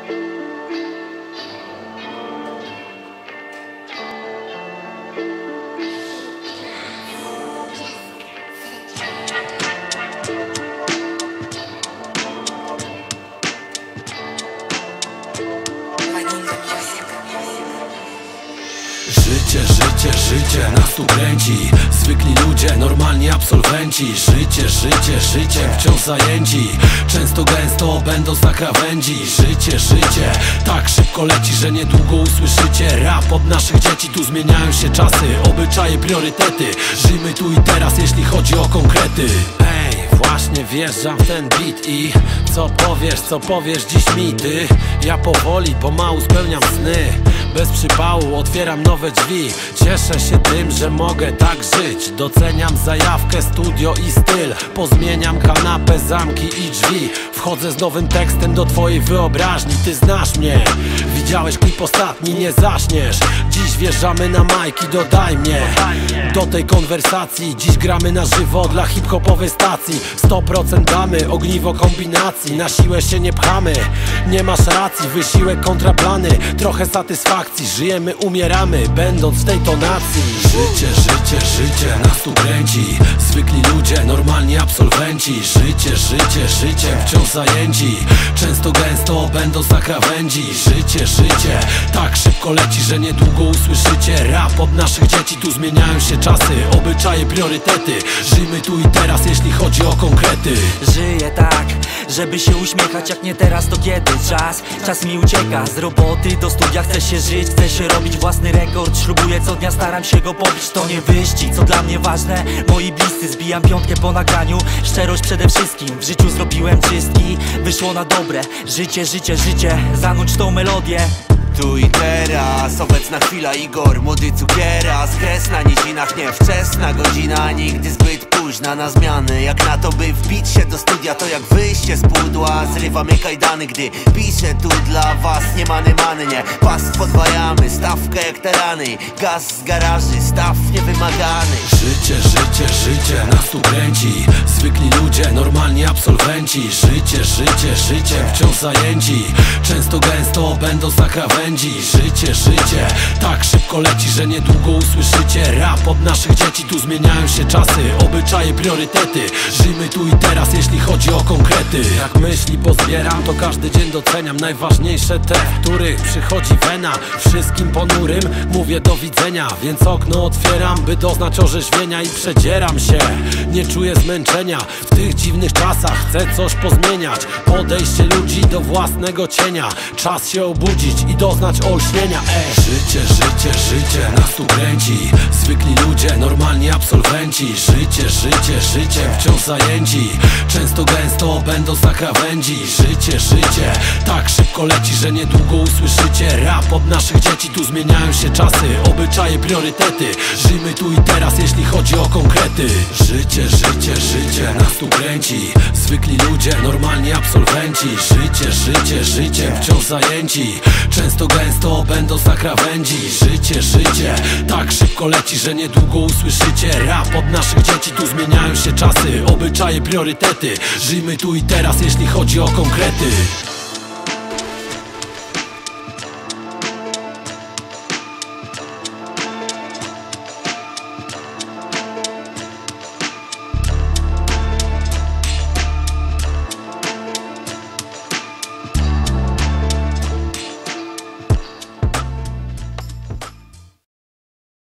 Życie nas tu kręci. Zwykli ludzie, normalni absolwenci. Życiem wciąż zajęci. Często gęsto będąc na krawędzi. Życie tak szybko leci, że niedługo usłyszycie rap od naszych dzieci. Tu zmieniają się czasy, obyczaje, priorytety. Żyjmy tu i teraz, jeśli chodzi o konkrety. Właśnie wjeżdżam w ten beat i co powiesz dziś mi ty? Ja powoli, pomału spełniam sny. Bez przypału otwieram nowe drzwi. Cieszę się tym, że mogę tak żyć. Doceniam zajawkę, studio i styl. Pozmieniam kanapę, zamki i drzwi. Wchodzę z nowym tekstem do twojej wyobraźni. Ty znasz mnie, widziałeś klip ostatni, nie zaśniesz. Dziś wjeżdżamy na majki, dodaj mnie do tej konwersacji. Dziś gramy na żywo dla hip-hopowej stacji. 100% damy, ogniwo kombinacji. Na siłę się nie pchamy, nie masz racji. Wysiłek kontra plany, trochę satysfakcji. Żyjemy, umieramy, będąc w tej tonacji. Życie nas tu kręci. Zwykli ludzie, normalni absolwenci. Życiem wciąż zajęci. Często gęsto będąc na krawędzi. Życie tak szybko leci, że niedługo usłyszycie rap od naszych dzieci. Tu zmieniają się czasy, obyczaje, priorytety. Żyjmy tu i teraz, jeśli chodzi o konkrety. Żyję tak, żeby się uśmiechać, jak nie teraz to kiedy? Czas mi ucieka, z roboty do studia. Chcę się żyć, chcę się robić własny rekord. Ślubuję co dnia, staram się go pobić. To nie wyścig, co dla mnie ważne, moi bliscy. Zbijam piątkę po nagraniu, szczerość przede wszystkim. W życiu zrobiłem czystki, wyszło na dobre. Życie, zanuć tą melodię. Tu i teraz, obecna chwila, Igor, młody cukieras. Kres na nizinach, niewczesna godzina, nigdy zbyt późna na zmiany. Jak na to, by wbić się do studia, to jak wyjście z pudła. Zrywamy kajdany, gdy piszę tu dla was. Nie many, nie, pas podwajamy, stawkę jak terany. Gaz z garaży, staw niewymagany. Życie nas tu kręci. Zwykli ludzie, normalni absolwenci. Życiem wciąż zajęci. Często gęsto będąc na krawędzi. Życie tak szybko leci, że niedługo usłyszycie rap od naszych dzieci. Tu zmieniają się czasy, obyczaje, priorytety. Żyjmy tu i teraz, jeśli chodzi o konkrety. Jak myśli pozbieram, to każdy dzień doceniam. Najważniejsze te, w których przychodzi wena. Wszystkim ponurym mówię do widzenia, więc okno otwieram, by doznać orzeźwienia. I przedzieram się, nie czuję zmęczenia. W tych dziwnych czasach chcę coś pozmieniać. Podejście ludzi do własnego cienia. Czas się obudzić i doznać olśnienia. Życie nas tu kręci. Zwykli ludzie, normalni absolwenci. Życiem wciąż zajęci. Często gęsto będąc na krawędzi. Życie tak szybko leci, że niedługo usłyszycie rap od naszych dzieci. Tu zmieniają się czasy, obyczaje, priorytety. Żyjmy tu i teraz, jeśli chodzi o konkrety. Życie nas tu kręci. Zwykli ludzie, normalni absolwenci. Życiem wciąż zajęci. Często gęsto będąc na krawędzi. Życie tak szybko leci, że niedługo usłyszycie rap od naszych dzieci. Tu zmieniają się czasy, obyczaje, priorytety. Żyjmy tu i teraz, jeśli chodzi o konkrety.